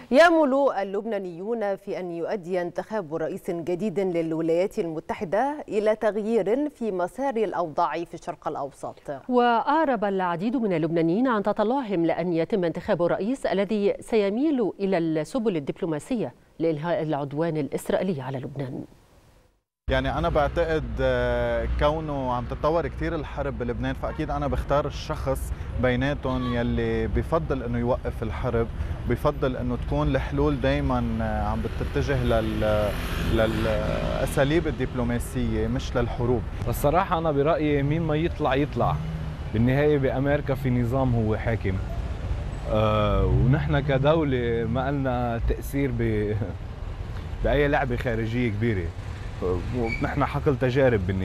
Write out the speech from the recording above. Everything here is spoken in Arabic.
يأمل اللبنانيون في أن يؤدي انتخاب رئيس جديد للولايات المتحدة إلى تغيير في مسار الأوضاع في الشرق الأوسط. وأعرب العديد من اللبنانيين عن تطلعهم لأن يتم انتخاب الرئيس الذي سيميل إلى السبل الدبلوماسية لإنهاء العدوان الإسرائيلي على لبنان. يعني أنا بعتقد كونه عم تتطور كتير الحرب بلبنان، فأكيد أنا بختار الشخص بيناتهم يلي بفضل إنه يوقف الحرب، بفضل إنه تكون الحلول دايما عم بتتجه للأساليب الدبلوماسية مش للحروب. الصراحة أنا برأيي مين ما يطلع بالنهاية بأمريكا في نظام هو حاكم، ونحن كدولة ما لنا تأثير بأي لعبة خارجية كبيرة، ونحن حقل تجارب بالنهاية.